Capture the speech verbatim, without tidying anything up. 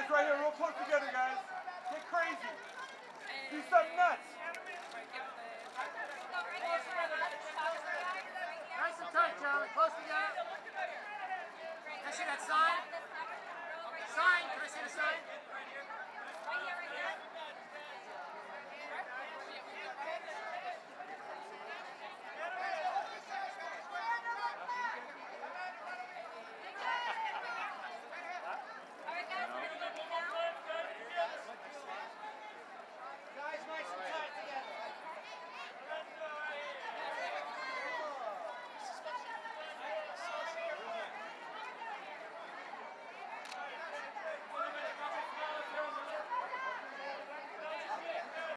Guys, right here, real close together, guys. Get crazy. Do something nuts. Nice and tight, Charlie. Close together. Can I see that sign? Sign. Can I see the sign?